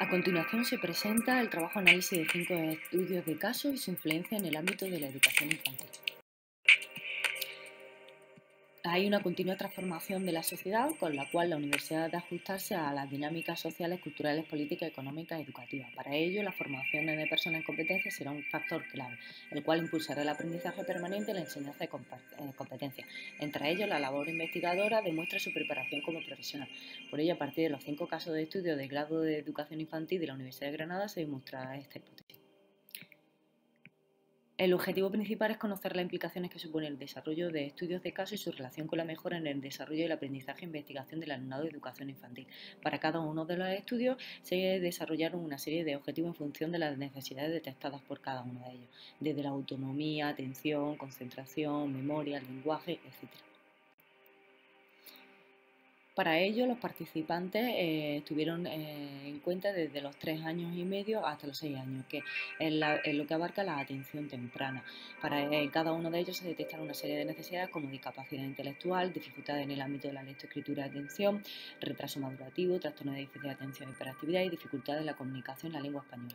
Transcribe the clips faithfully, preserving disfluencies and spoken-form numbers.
A continuación se presenta el trabajo análisis de cinco estudios de caso y su influencia en el ámbito de la educación infantil. Hay una continua transformación de la sociedad con la cual la universidad debe ajustarse a las dinámicas sociales, culturales, políticas, económicas y educativas. Para ello, la formación de personas en competencias será un factor clave, el cual impulsará el aprendizaje permanente y la enseñanza de competencias. Entre ellos, la labor investigadora demuestra su preparación como profesional. Por ello, a partir de los cinco casos de estudio del grado de educación infantil de la Universidad de Granada se demostrará esta hipótesis. El objetivo principal es conocer las implicaciones que supone el desarrollo de estudios de caso y su relación con la mejora en el desarrollo del aprendizaje e investigación del alumnado de educación infantil. Para cada uno de los estudios se desarrollaron una serie de objetivos en función de las necesidades detectadas por cada uno de ellos, desde la autonomía, atención, concentración, memoria, lenguaje, etcétera. Para ello, los participantes eh, tuvieron eh, en cuenta desde los tres años y medio hasta los seis años, que es, la, es lo que abarca la atención temprana. Para eh, cada uno de ellos se detectaron una serie de necesidades como discapacidad intelectual, dificultades en el ámbito de la lectoescritura y atención, retraso madurativo, trastorno de déficit de atención y hiperactividad y dificultades en la comunicación en la lengua española.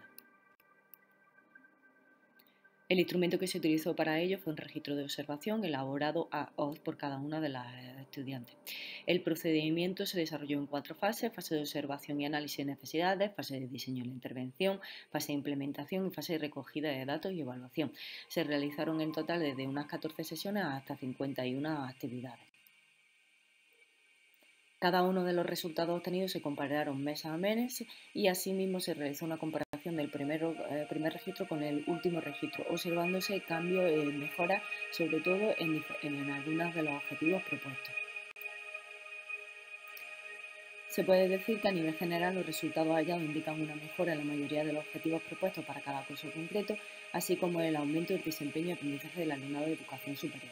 El instrumento que se utilizó para ello fue un registro de observación elaborado a oz por cada una de las estudiantes. El procedimiento se desarrolló en cuatro fases: fase de observación y análisis de necesidades, fase de diseño de la intervención, fase de implementación y fase de recogida de datos y evaluación. Se realizaron en total desde unas catorce sesiones hasta cincuenta y una actividades. Cada uno de los resultados obtenidos se compararon mes a mes y asimismo se realizó una comparación del primero, eh, primer registro con el último registro, observándose cambios y eh, mejoras, sobre todo en, en algunos de los objetivos propuestos. Se puede decir que a nivel general los resultados hallados indican una mejora en la mayoría de los objetivos propuestos para cada curso concreto, así como el aumento del desempeño y aprendizaje del alumnado de educación superior.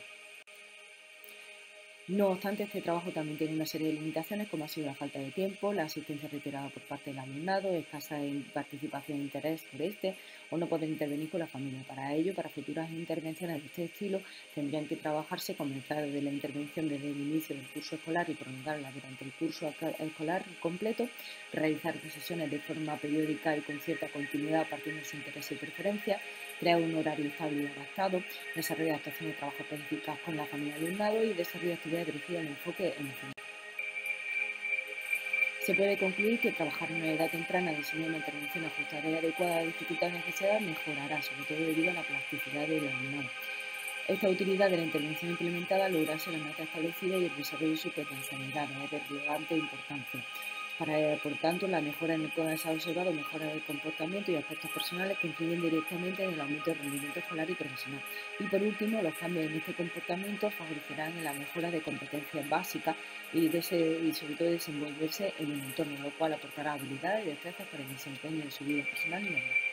No obstante, este trabajo también tiene una serie de limitaciones, como ha sido la falta de tiempo, la asistencia reiterada por parte del alumnado, escasa participación e interés por este, o no poder intervenir con la familia. Para ello, para futuras intervenciones de este estilo, tendrían que trabajarse, comenzar desde la intervención desde el inicio del curso escolar y prolongarla durante el curso escolar completo, realizar sesiones de forma periódica y con cierta continuidad partiendo de su interés y preferencia, crear un horario estable y adaptado, desarrollar actuaciones de trabajo específicas con la familia y alumnado y desarrollar actividades dirigidas al enfoque emocional. Se puede concluir que trabajar en una edad temprana diseñando una intervención ajustada y adecuada a las dificultades y necesidades mejorará, sobre todo debido a la plasticidad del alumnado. Esta utilidad de la intervención implementada lograrse la meta establecida y el desarrollo de su potencialidad es de relevante importancia. Para, por tanto, la mejora en el que se ha observado mejora del comportamiento y aspectos personales que influyen directamente en el aumento del rendimiento escolar y profesional. Y por último, los cambios en este comportamiento favorecerán en la mejora de competencias básicas y, de ese, y sobre todo desenvolverse en el entorno, lo cual aportará habilidades y destrezas para el desempeño de su vida personal y laboral.